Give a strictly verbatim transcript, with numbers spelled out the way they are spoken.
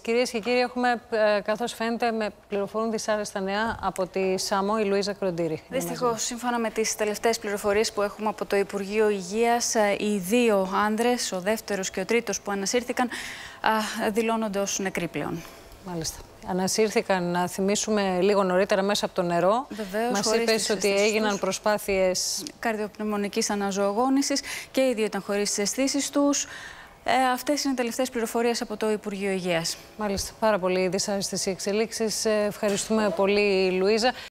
Κυρίες και κύριοι, έχουμε, καθώς φαίνεται, με πληροφορούν δυσάρεστα νέα από τη ΣΑΜΟ, η Λουίζα Κροντήρη. Δυστυχώς, σύμφωνα με τις τελευταίες πληροφορίες που έχουμε από το Υπουργείο Υγείας, οι δύο άνδρες, ο δεύτερος και ο τρίτος που ανασύρθηκαν, δηλώνονται ως νεκροί πλέον. Μάλιστα. Ανασύρθηκαν, να θυμίσουμε, λίγο νωρίτερα μέσα από το νερό. Βεβαίως, μας είπες ότι έγιναν τους. προσπάθειες καρδιοπνευμονικής αναζωογόνησης και οι δύο ήταν χωρίς τις αισθήσεις τους. Ε, αυτές είναι οι τελευταίες πληροφορίες από το Υπουργείο Υγείας. Μάλιστα, πάρα πολύ δυσάρεστες οι εξελίξεις. Ευχαριστούμε πολύ, Λουίζα.